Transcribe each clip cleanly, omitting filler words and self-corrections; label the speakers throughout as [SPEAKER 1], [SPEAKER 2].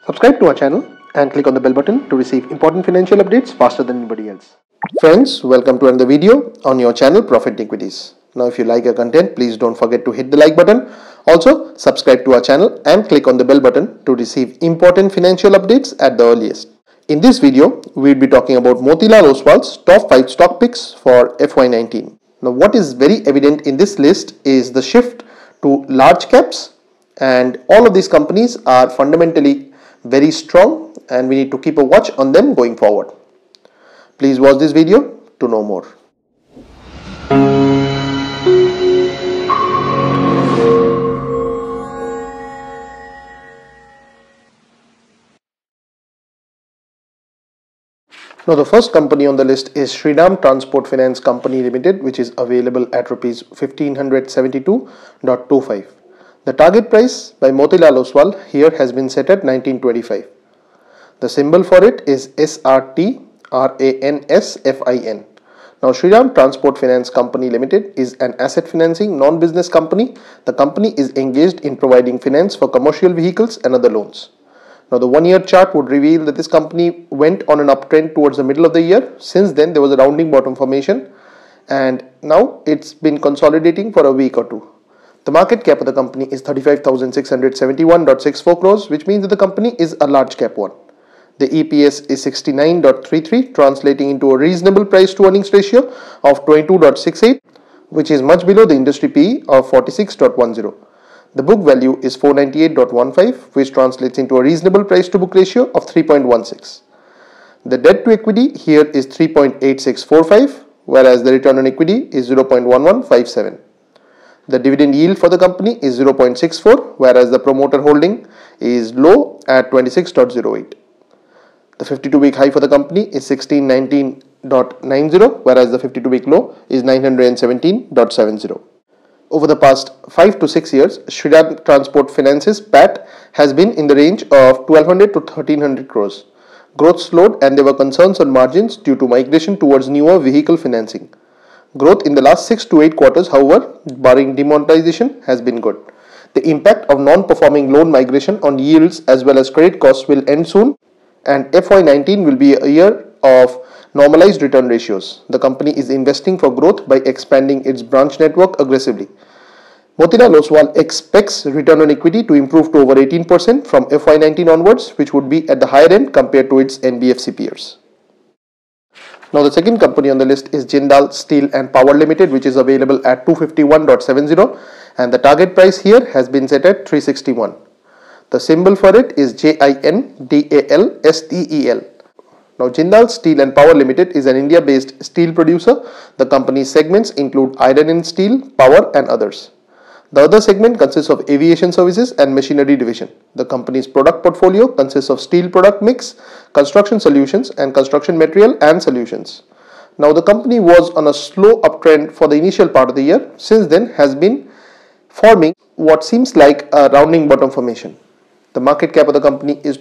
[SPEAKER 1] Subscribe to our channel and click on the bell button to receive important financial updates faster than anybody else. Friends, welcome to another video on your channel Profit Equities. Now if you like our content, please don't forget to hit the like button. Also, subscribe to our channel and click on the bell button to receive important financial updates at the earliest. In this video, we'll be talking about Motilal Oswal's top 5 stock picks for FY19. Now what is very evident in this list is the shift to large caps, and all of these companies are fundamentally very strong and we need to keep a watch on them going forward. Please watch this video to know more. Now the first company on the list is Shriram Transport Finance Company Limited, which is available at rupees 1572.25. The target price by Motilal Oswal here has been set at 1925. The symbol for it is SRT RANSFIN. Now Shriram Transport Finance Company Limited is an asset financing non-business company. The company is engaged in providing finance for commercial vehicles and other loans. Now the 1 year chart would reveal that this company went on an uptrend towards the middle of the year. Since then there was a rounding bottom formation and now it's been consolidating for a week or two. The market cap of the company is 35,671.64 crores, which means that the company is a large cap one. The EPS is 69.33, translating into a reasonable price to earnings ratio of 22.68, which is much below the industry PE of 46.10. The book value is 498.15, which translates into a reasonable price to book ratio of 3.16. The debt to equity here is 3.8645, whereas the return on equity is 0.1157. The dividend yield for the company is 0.64, whereas the promoter holding is low at 26.08. The 52-week high for the company is 1619.90, whereas the 52-week low is 917.70. Over the past 5 to 6 years, Shriram Transport Finance's PAT has been in the range of 1200 to 1300 crores. Growth slowed and there were concerns on margins due to migration towards newer vehicle financing. Growth in the last 6 to 8 quarters, however, barring demonetization, has been good. The impact of non-performing loan migration on yields as well as credit costs will end soon, and FY19 will be a year of normalized return ratios. The company is investing for growth by expanding its branch network aggressively. Motilal Oswal expects return on equity to improve to over 18% from FY19 onwards, which would be at the higher end compared to its NBFC peers. Now the second company on the list is Jindal Steel and Power Limited, which is available at 251.70, and the target price here has been set at 361. The symbol for it is JINDALSTEL. Now Jindal Steel and Power Limited is an India-based steel producer. The company's segments include iron and steel, power and others. The other segment consists of aviation services and machinery division. The company's product portfolio consists of steel product mix, construction solutions and construction material and solutions. Now the company was on a slow uptrend for the initial part of the year. Since then has been forming what seems like a rounding bottom formation. The market cap of the company is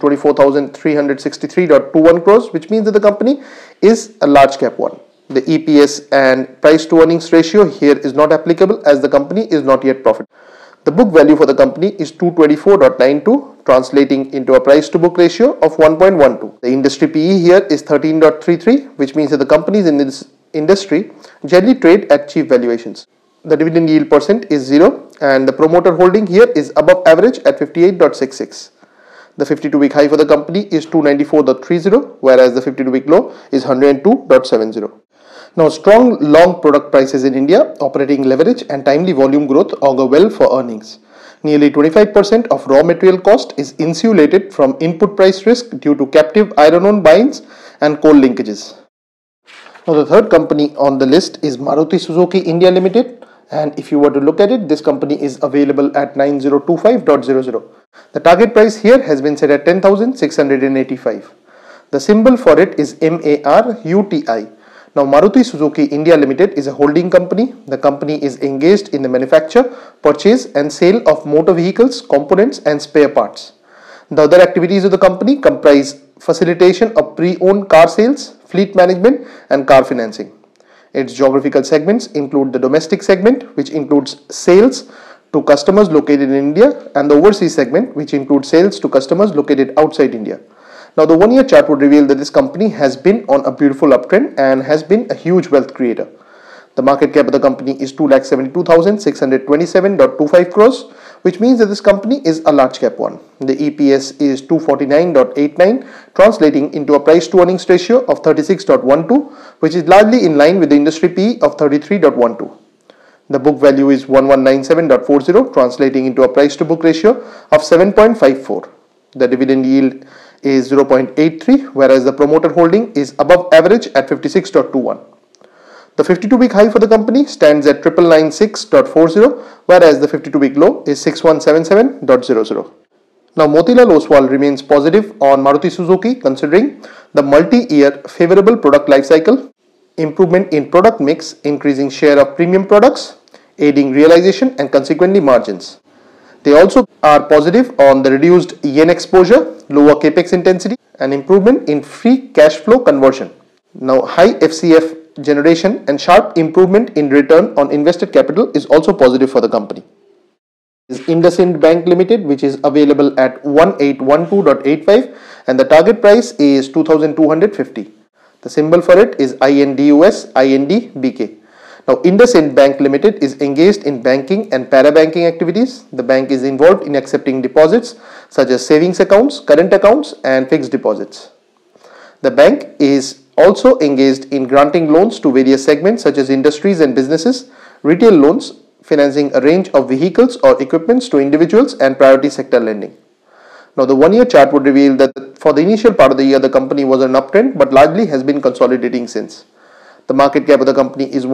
[SPEAKER 1] 24,363.21 crores, which means that the company is a large cap one. The EPS and price to earnings ratio here is not applicable as the company is not yet profitable. The book value for the company is 224.92, translating into a price to book ratio of 1.12. The industry PE here is 13.33, which means that the companies in this industry generally trade at cheap valuations. The dividend yield percent is 0 and the promoter holding here is above average at 58.66. The 52-week high for the company is 294.30, whereas the 52-week low is 102.70. Now strong long product prices in India, operating leverage and timely volume growth augur well for earnings. Nearly 25% of raw material cost is insulated from input price risk due to captive iron ore mines and coal linkages. Now the third company on the list is Maruti Suzuki India Limited. And if you were to look at it, this company is available at 9025.00. The target price here has been set at 10,685. The symbol for it is MARUTI. Now Maruti Suzuki India Limited is a holding company. The company is engaged in the manufacture, purchase and sale of motor vehicles, components and spare parts. The other activities of the company comprise facilitation of pre-owned car sales, fleet management and car financing. Its geographical segments include the domestic segment, which includes sales to customers located in India, and the overseas segment, which includes sales to customers located outside India. Now, the 1-year chart would reveal that this company has been on a beautiful uptrend and has been a huge wealth creator. The market cap of the company is 2,72,627.25 crores, which means that this company is a large cap one. The EPS is 249.89, translating into a price to earnings ratio of 36.12, which is largely in line with the industry PE of 33.12. The book value is 1197.40, translating into a price to book ratio of 7.54. The dividend yield is 0.83, whereas the promoter holding is above average at 56.21. The 52-week high for the company stands at 9996.40, whereas the 52-week low is 6177.00. Now, Motilal Oswal remains positive on Maruti Suzuki considering the multi-year favorable product life cycle, improvement in product mix, increasing share of premium products, aiding realization and consequently margins. They also are positive on the reduced yen exposure, lower capex intensity, and improvement in free cash flow conversion. Now, high FCF generation and sharp improvement in return on invested capital is also positive for the company. Is IndusInd Bank Limited, which is available at 1812.85, and the target price is 2250. The symbol for it is INDUS, INDBK. Now, IndusInd Bank Limited is engaged in banking and parabanking activities. The bank is involved in accepting deposits such as savings accounts, current accounts, and fixed deposits. The bank is also engaged in granting loans to various segments such as industries and businesses, retail loans, financing a range of vehicles or equipments to individuals, and priority sector lending. Now, the 1-year chart would reveal that for the initial part of the year, the company was on an uptrend but largely has been consolidating since. The market cap of the company is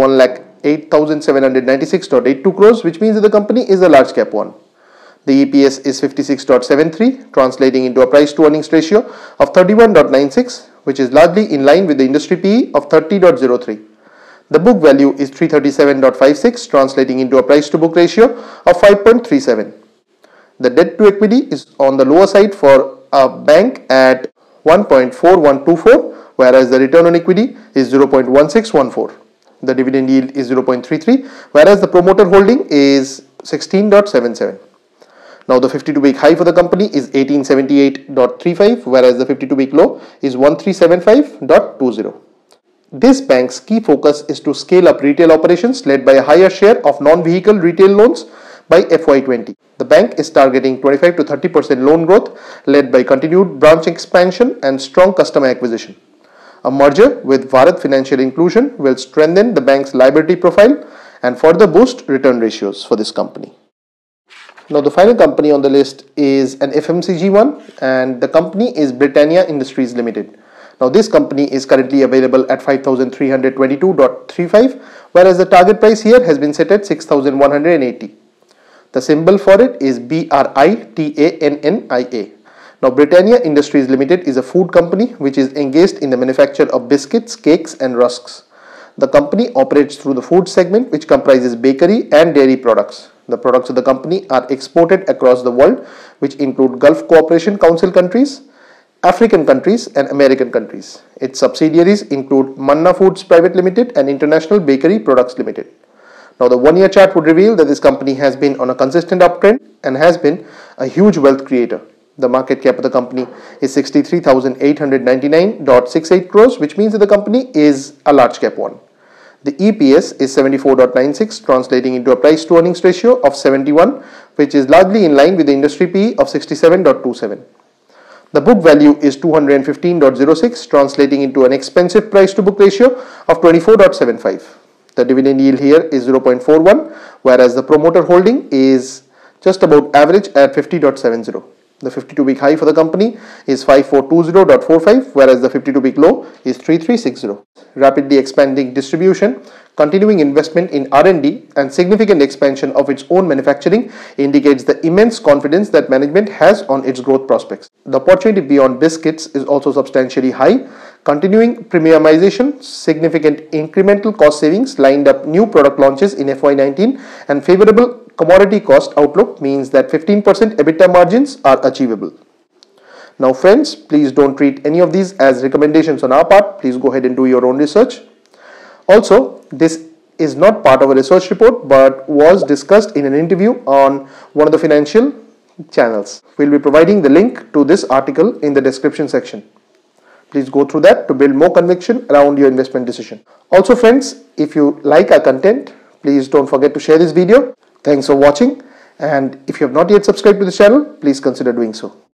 [SPEAKER 1] 1,08,796.82 crores, which means that the company is a large cap one. The EPS is 56.73, translating into a price to earnings ratio of 31.96, which is largely in line with the industry PE of 30.03. The book value is 337.56, translating into a price to book ratio of 5.37. The debt to equity is on the lower side for a bank at 1.4124, whereas the return on equity is 0.1614. The dividend yield is 0.33, whereas the promoter holding is 16.77. Now, the 52-week high for the company is 1878.35, whereas the 52-week low is 1375.20. This bank's key focus is to scale up retail operations led by a higher share of non-vehicle retail loans by FY20. The bank is targeting 25 to 30% loan growth led by continued branch expansion and strong customer acquisition. A merger with Bharat Financial Inclusion will strengthen the bank's liability profile and further boost return ratios for this company. Now, the final company on the list is an FMCG one, and the company is Britannia Industries Limited. Now, this company is currently available at 5,322.35, whereas the target price here has been set at 6,180. The symbol for it is BRITANNIA. Now, Britannia Industries Limited is a food company which is engaged in the manufacture of biscuits, cakes, and rusks. The company operates through the food segment, which comprises bakery and dairy products. The products of the company are exported across the world, which include Gulf Cooperation Council countries, African countries, and American countries. Its subsidiaries include Manna Foods Private Limited and International Bakery Products Limited. Now, the 1-year chart would reveal that this company has been on a consistent uptrend and has been a huge wealth creator. The market cap of the company is 63,899.68 crores, which means that the company is a large cap one. The EPS is 74.96, translating into a price to earnings ratio of 71, which is largely in line with the industry PE of 67.27. The book value is 215.06, translating into an expensive price to book ratio of 24.75. The dividend yield here is 0.41, whereas the promoter holding is just about average at 50.70. The 52-week high for the company is 5420.45, whereas the 52-week low is 3360. Rapidly expanding distribution, continuing investment in R&D, and significant expansion of its own manufacturing indicates the immense confidence that management has on its growth prospects. The opportunity beyond biscuits is also substantially high. Continuing premiumization, significant incremental cost savings, lined up new product launches in FY19, and favorable commodity cost outlook means that 15% EBITDA margins are achievable. Now, friends, please don't treat any of these as recommendations on our part. Please go ahead and do your own research. Also, this is not part of a research report but was discussed in an interview on one of the financial channels. We'll be providing the link to this article in the description section. Please go through that to build more conviction around your investment decision. Also friends, if you like our content, please don't forget to share this video. Thanks for watching, and if you have not yet subscribed to the channel, please consider doing so.